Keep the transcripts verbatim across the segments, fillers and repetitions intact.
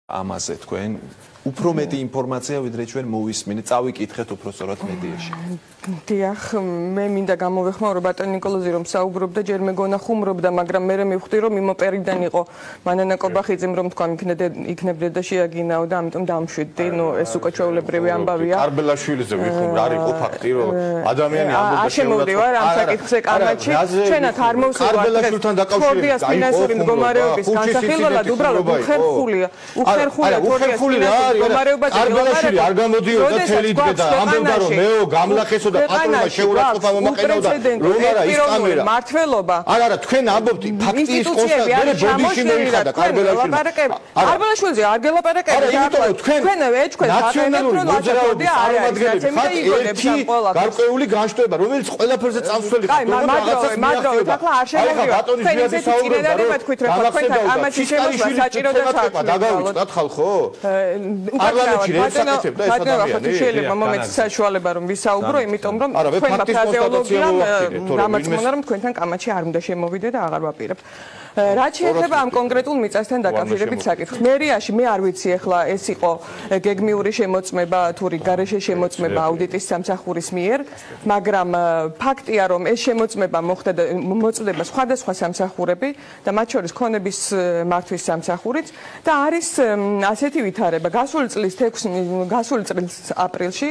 ამაზე თქვენ უფრო მეტი ინფორმაცია ვიდრე ჩვენ მოვისმინეთ, წავიკითხეთ უფრო სწორად მედიაში. დიახ, მე მინდა გამოვეხმაურო ბატონ ნიკოლოზი რომ საუბრობდა, ჯერ მეგონა ხუმრობდა, მაგრამ მე მივხვდი რომ იმ ოპერიდან იყო მანანა კობახიძემ რომ თქვა იქნებ დედა შეაგინაო და ამიტომ დამშვიდდი. ნუ ეს უკვე ჩვეულებრივი ამბავია. კარბელაშვილიზე ვიხმ, არ იყო ფაქტი რომ ადამიანი ამბობდა შემოვიდივარ ამ საკითხზე კამათში. ჩვენათ არ კარბელაშვილთან დაკავშირებით ფინანსური მდგომარეობის განსახილველად უბრალოდ უხერხულია. უხერხულია უხერხულია მდგომარეობა კარბელაშვილი არ გამოდიოდა თელი დღე და ამბობდა რომ მეო გამლახესო და პატრონმა შეურაცხყოფა მომაყენებდა რომ არა ის კამერა მართლობა არა არა თქვენ ამბობთ ფაქტის კონსტატირება ბოდიში მივიხადა კარბელაშვილმა კარბელაშვილზე არ გელაპარაკებთ თქვენ ეჭქვენ ნაციონალური მოძრაობის წარმომადგენლები ხართ ერთი გარკვეული განშტოება რომელიც ყველაფერზე წამსვლელი ხარ მაგრამ ახლა არ შემოგივა თქვენ ისეთი წინადადება თქვით რომ თქვენ ამაში შემოშვა საჭირო და საქმე დაგავიწყდათ ხალხო პარლამენტში რესაკეთებდა ეს ადამიანი შეიძლება მომენტი საშუალება რომ ვისაუბრო იმიტომ რომ თქვენ ფაზეოლოგია რამაც მქონდა რომ თქვენთან კამათში არ უნდა შემოვიდე და აღარ ვაპირებ რაც შეიძლება ამ კონკრეტულ მიწასთან დაკავშირებით საკითხს მერიაში მე არ ვიცი ახლა ეს იყო გეგმიური შემოწმება თუ რიგარეშე შემოწმება აუდიტის სამსახურის მიერ მაგრამ ფაქტია რომ ეს შემოწმება მოხდა და მოწდება სხვადასხვა სამსახურები და მათ შორის ქონების მართვის სამსახურიც და არის ასეთი ვითარება გასული წლის გასული წლის აპრილში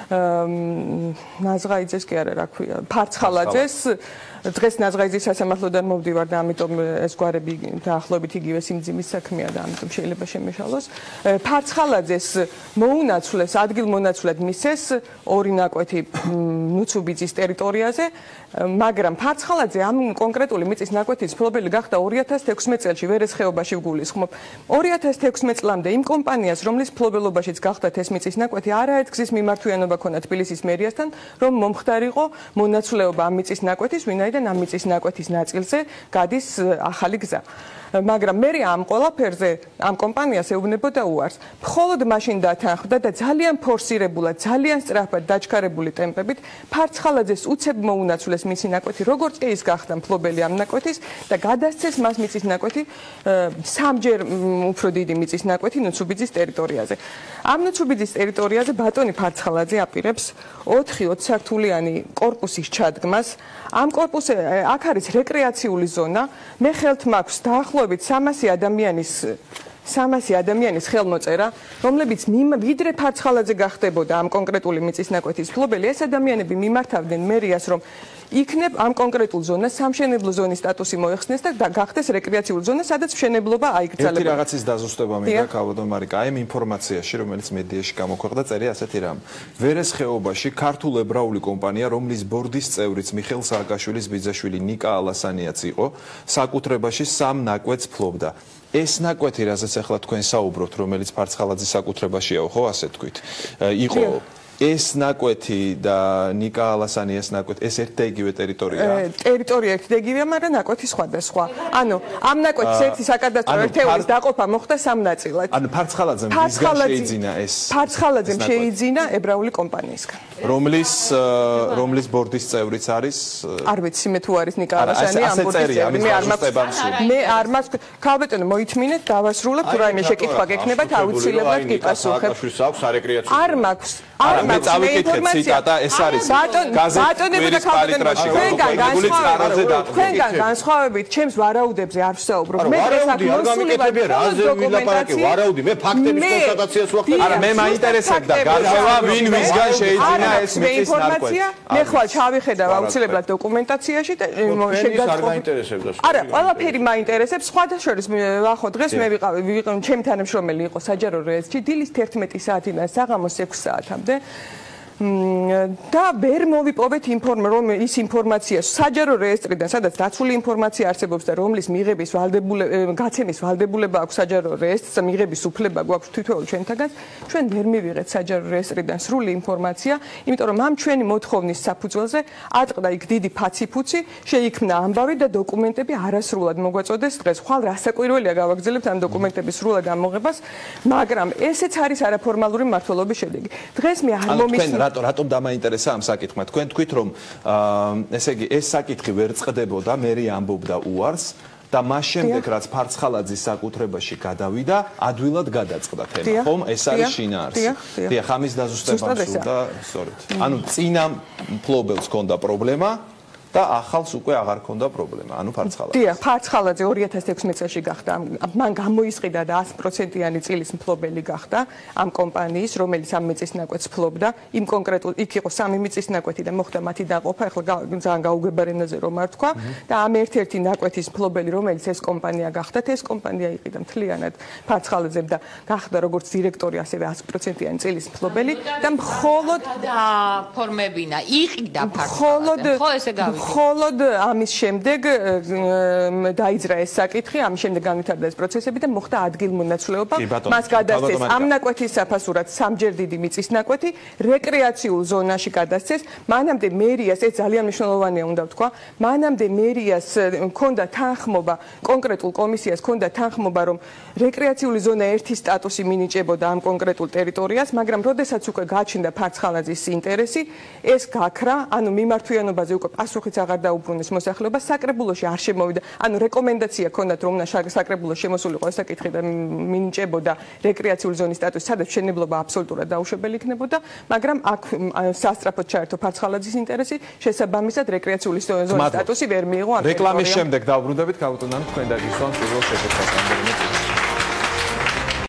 ნაზღაიძეს კი არა რა ქვია ფარცხალაძეს დღეს ნაზღაიძის სასამართლოდან მოვდივარ და ამიტომ ეს გვარები დაახლოებით იგივე სიმძიმის საქმეა და ამიტომ შეიძლება შემეშალოს ფარცხალაძეს მოუნაცვლეს ადგილმონაცვლად მისეს ორი ნაკვეთი ნუცუბიძის ტერიტორიაზე მაგრამ ფარცხალაძე ამ კონკრეტული მიწის ნაკვეთის მფლობელი გახდა ორი ათას თექვსმეტ წელში ვერეს ხეობაში ვგულისხმობ ორი ათას თექვსმეტ წლამდე იმ კომპანიას რომლის მფლობელობაშიც გახდათ ეს მიწის ნაკვეთი არაერთ გზის მიმართვიანობა ქონდა თბილისის მერიასთან რომ მომხდარიყო მონაცვლეობა ამ მიწის ნაკვეთის ვინაიდან ამ მიწის ნაკვეთის ნაწილზე გადის ახალი გზა მაგრამ მე ამ ყველაფერზე ამ კომპანიას ეუბნებოდა უარს მხოლოდ მაშინ დათანხმდა და ძალიან ფორსირებულად ძალიან სწრაფად დაჩქარებული ტემპებით ფარცხალაძეს უცებ მოუნაცვლეს მისი ნაკვეთი როგორც კი ის გახდა მფლობელი ამ ნაკვეთის და გადასცეს მას მიწის ნაკვეთი სამჯერ უფრო დიდი მიწის ნაკვეთი ნუცუბიძის ტერიტორიაზე ამ ნუცუბიძის ტერიტორიაზე ბატონი ფარცხალაძე აპირებს ოთხი ოცსართულიანი კორპუსის ჩადგმას ამ კორპუსზე აქ არის რეკრეაციული ზონა მე ხელთ მაქვს დაახლოებით სამასი ადამიანის სამასი ადამიანის ხელმოწერა რომლებიც ვიდრე ფარცხალაძე გახდებოდა ამ კონკრეტული მიწის ნაკვეთის მფლობელი ეს ადამიანები მიმართავდნენ მერიას რომ იქნებ ამ კონკრეტულ ზონას სამშენებლო ზონის სტატუსი მოეხსნეს და გახდეს რეკრეაციული ზონა სადაც მშენებლობა აიგრძელებოდა ერთი რაღაცის დაზუსტება მინდა ქალბატონ მარიკა აი ამ ინფორმაციაში რომელიც მედიაში გამოქვეყნდა წერია ასეთი რამ ვერეს ხეობაში ქართულ ებრაული კომპანია რომლის ბორდის წევრიც მიხეილ სააკაშვილის ბიძაშვილი ნიკა ალასანიაც იყო საკუთრებაში სამ ნაკვეთს ფლობდა ეს ნაკვეთი რაზეც ახლა თქვენ საუბრობთ რომელიც ფარცხალაძის საკუთრებაშია ხო ასე თქვით იყო ეს ნაკვეთი და ნიკა ალასანიას ნაკვეთი ეს ერთ და იგივე ტერიტორიაა ტერიტორია ერთ და იგივეა მაგრამ ნაკვეთი სხვადასხვა ანუ ამ ნაკვეთის ერთი საკადასტრო ერთეულის დაყოფა მოხდა სამ ნაწილად ანუ ფარცხალაძემ მისგან შეიძინა ეს ფარცხალაძემ შეიძინა ებრაული კომპანიისგან რომლის რომლის ბორდის წევრიც არის არ ვიცი მე თუ არის ნიკა ალასანია ამ ბორდის წევრი მე არ მაქვს მე არ მაქვს ქალბატონო მოითმინეთ დავასრულებ თუ რაიმე შეკითხვა გექნებათ აუცილებლად გიპასუხებ არ მაქვს არ მე წავიკითხე ციტატა ეს არის ბატონები და ქალბატონები თქვენგან განსხვავებით ჩემს ვარაუდებზე არ ვსაუბრობ მე დღეს აქ მოსული ვარ დოკუმენტაცია ვარაუდი მე ფაქტების კონსტატაციას ვახდები არა მე მაინტერესებდა გარკვევა ვინ ვისგან შეიძინა ეს მიწის ნაკვეთი მე ხვალ ჩავიხედავ აუცილებლად დოკუმენტაციაში და შეგაწყობ არა ყველაფერი მაინტერესებს სხვათა შორის ვახო დღეს მე ვიყავი ჩემი თანამშრომელი იყო საჯარო რეესტრში დილის თერთმეტი საათიდან საღამოს ექვსი საათამდე და ვერ მოვიპოვეთ ინფორმაცია რომ ის ინფორმაცია საჯარო რეესტრიდან სადაც დაცული ინფორმაცია არსებობს და რომლის მიღების ვალდებულება გაცემის ვალდებულება აქვს საჯარო რეესტრს მიღების უფლება გვაქვს თითოეულ ჩვენთაგან ჩვენ ვერ მივიღეთ საჯარო რეესტრიდან სრული ინფორმაცია იმიტომ რომ ამ ჩვენი მოთხოვნის საფუძველზე ატყდა იქ დიდი ფაცი-ფუცი შეიქმნა ამბავი და დოკუმენტები არასრულად მოგვაწოდეს დღეს ხვალ რასაკვირველია გავაგრძელებთ ამ დოკუმენტების სრულად ამოღებას მაგრამ ესეც არის არაფორმალური მმართველობის შედეგი დღეს მე არ მომისმინე რატო რატომ დამაინტერესა ამ საკითხმა თქვენ თქვით რომ ესე იგი ეს საკითხი ვერ წყდებოდა მე ამბობდა უარს და მას შემდეგ რაც ფარცხალაძის საკუთრებაში გადავიდა, ადვილად გადაწყდა თემა, ხომ? ეს არის შინაარსი. დიახ, ამის დაზუსტება სურდა, სწორედ. ანუ წინა მფლობელს ჰქონდა პრობლემა და ახალს უკვე აღარ ჰქონდა პრობლემა, ანუ ფარცხალაძე. დიახ, ფარცხალაძე ორი ათას ექვსმეტ წელს გახდა, მან გამოისყიდა და one hundred percent-იანი წილის მფლობელი გახდა ამ კომპანიის, რომელიც ამ მიწის ნაკვეთს ფლობდა. იმ კონკრეტულ იქ იყო სამი მიწის ნაკვეთი და მოხდა მათი დაყოფა, ახლა ძალიან გაუგებარ ენაზე რომ არ თქვა და ამ ერთ-ერთი ნაკვეთის მფლობელი, რომელიც ეს კომპანია გახდათ, ეს კომპანია იყიდა მთლიანად ფარცხალაძემ და გახდა როგორც დირექტორი, ასევე one hundred percent-იანი წილის მფლობელი და მხოლოდ ფორმებინა, იყიდა ფარცხალაძემ. ხო, ესე გავიგე. მხოლოდ ამის შემდეგ დაიძრა ეს საკითხი, ამის შემდეგ განვითარდა ეს პროცესები და მოხდა ადგილმონაცვლეობა. მას გადასცეს ამ ნაკვეთის საფასურად სამჯერ დიდი მიწის ნაკვეთი, რეკრეაციულ ზონაში გადასცეს. მანამდე მერიას, ეს ძალიან მნიშვნელოვანია უნდა ვთქვა, მანამდე მერიას ჰქონდა თანხმობა, კონკრეტულ კომისიას ჰქონდა თანხმობა, რომ რეკრეაციული ზონა ერთი სტატუსი მინიჭებოდა ამ კონკრეტულ ტერიტორიას, მაგრამ როდესაც უკვე გაჩნდა ფარცხალაძის ინტერესი, ეს გაქრა, ანუ მიმართვიანობაზე უკვე პასუხიც აღარ დაუბრუნეს მოსახლეობა, საკრებულოში არ შემოვიდა. ანუ რეკომენდაცია ჰქონდათ, რომ უნდა საკრებულოში შემოსულიყო ეს საკითხი და მინიჭებოდა რეკრეაციული ზონის სტატუსი, სადაც მშენებლობა აბსოლუტურად დაუშვებელი იქნებოდა, მაგრამ აქ სასწრაფოდ ჩაერთო ფარცხალაძის ინტერესი, შესაბამისად რეკრეაციული ზონის სტატუსი ვერ მიიღო ამ რეკლამის შემდეგ დავბრუნდებით, გაუტონან თქვენ დაგისვამთ პირველ შეფეთქას.